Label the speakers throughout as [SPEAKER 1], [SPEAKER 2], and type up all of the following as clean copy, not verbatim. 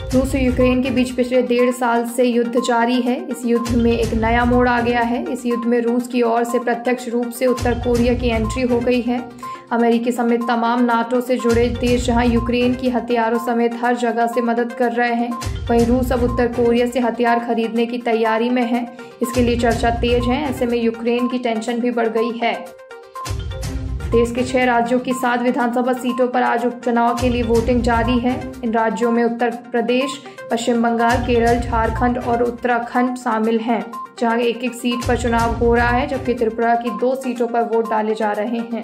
[SPEAKER 1] रूस और यूक्रेन के बीच पिछले 1.5 साल से युद्ध जारी है। इस युद्ध में एक नया मोड़ आ गया है। इस युद्ध में रूस की ओर से प्रत्यक्ष रूप से उत्तर कोरिया की एंट्री हो गई है। अमेरिका समेत तमाम नाटो से जुड़े देश जहां यूक्रेन की हथियारों समेत हर जगह से मदद कर रहे हैं, वहीं रूस अब उत्तर कोरिया से हथियार खरीदने की तैयारी में है। इसके लिए चर्चा तेज है। ऐसे में यूक्रेन की टेंशन भी बढ़ गई है। देश के 6 राज्यों की 7 विधानसभा सीटों पर आज उपचुनाव के लिए वोटिंग जारी है। इन राज्यों में उत्तर प्रदेश, पश्चिम बंगाल, केरल, झारखंड और उत्तराखंड शामिल हैं, जहां एक-एक सीट पर चुनाव हो रहा है, जबकि त्रिपुरा की 2 सीटों पर वोट डाले जा रहे हैं।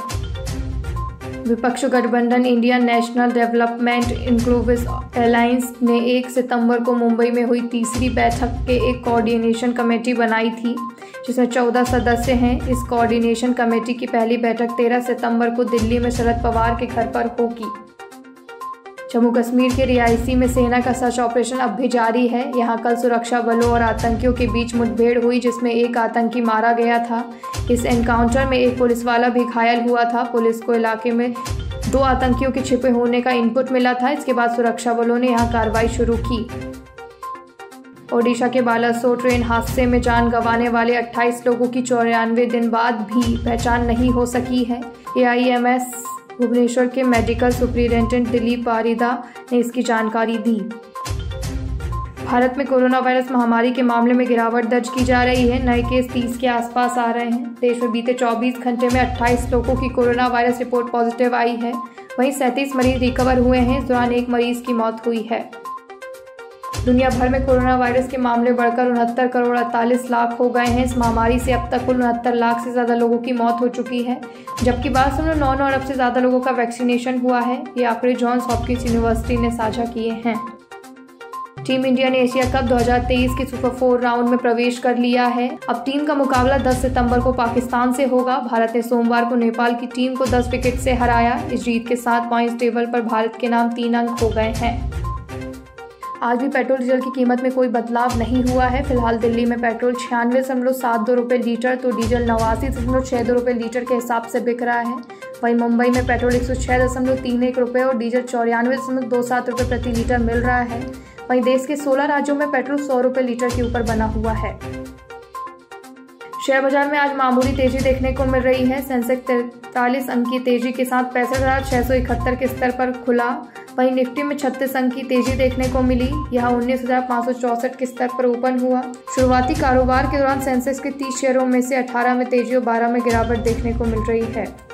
[SPEAKER 1] विपक्ष गठबंधन Indian National Development Inclusive Alliance ने 1 सितंबर को मुंबई में हुई तीसरी बैठक के एक कोऑर्डिनेशन कमेटी बनाई थी, जिसमें 14 सदस्य हैं। इस कोऑर्डिनेशन कमेटी की पहली बैठक 13 सितंबर को दिल्ली में शरद पवार के घर पर होगी। जम्मू कश्मीर के रियासी में सेना का सर्च ऑपरेशन अब भी जारी है। यहां कल सुरक्षा बलों और आतंकियों के बीच मुठभेड़ हुई, जिसमें एक आतंकी मारा गया था। इस एनकाउंटर में एक पुलिस वाला भी घायल हुआ था। पुलिस को इलाके में 2 आतंकियों के छिपे होने का इनपुट मिला था। इसके बाद सुरक्षा बलों ने यहां कार्रवाई शुरू की। ओडिशा के बालासोर ट्रेन हादसे में जान गंवाने वाले 28 लोगों की 94 दिन बाद भी पहचान नहीं हो सकी है। AIMS भुवनेश्वर के मेडिकल सुपरिटेंडेंट दिलीप पारिदा ने इसकी जानकारी दी। भारत में कोरोना वायरस महामारी के मामले में गिरावट दर्ज की जा रही है। नए केस 30 के आसपास आ रहे हैं। देश में बीते 24 घंटे में 28 लोगों की कोरोना वायरस रिपोर्ट पॉजिटिव आई है। वहीं 37 मरीज रिकवर हुए हैं। इस दौरान एक मरीज की मौत हुई है। दुनिया भर में कोरोना वायरस के मामले बढ़कर 69 करोड़ 48 लाख हो गए हैं। इस महामारी से अब तक कुल 69 लाख से ज़्यादा लोगों की मौत हो चुकी है, जबकि 12.99 अरब से ज़्यादा लोगों का वैक्सीनेशन हुआ है। ये आंकड़े जॉन्स हॉपकिंस यूनिवर्सिटी ने साझा किए हैं। टीम इंडिया ने एशिया कप 2023 के सुपर 4 राउंड में प्रवेश कर लिया है। अब टीम का मुकाबला 10 सितंबर को पाकिस्तान से होगा। भारत ने सोमवार को नेपाल की टीम को 10 विकेट से हराया। इस जीत के साथ पॉइंट्स टेबल पर भारत के नाम 3 अंक हो गए हैं। आज भी पेट्रोल डीजल की कीमत में कोई बदलाव नहीं हुआ है। फिलहाल दिल्ली में पेट्रोल 96.72 रुपये लीटर तो डीजल 89.62 रुपये लीटर के हिसाब से बिक रहा है। वहीं मुंबई में पेट्रोल 106.31 रुपये और डीजल 94.27 रुपये प्रति लीटर मिल रहा है। वहीं देश के 16 राज्यों में पेट्रोल 100 रुपये लीटर के ऊपर बना हुआ है। शेयर बाजार में आज मामूली तेजी देखने को मिल रही है। सेंसेक्स 43 अंक की तेजी के साथ 65,671 के स्तर पर खुला। वहीं निफ्टी में 36 अंक की तेजी देखने को मिली। यह 19,564 के स्तर पर ओपन हुआ। शुरुआती कारोबार के दौरान सेंसेक्स के 30 शेयरों में से 18 में तेजी और 12 में गिरावट देखने को मिल रही है।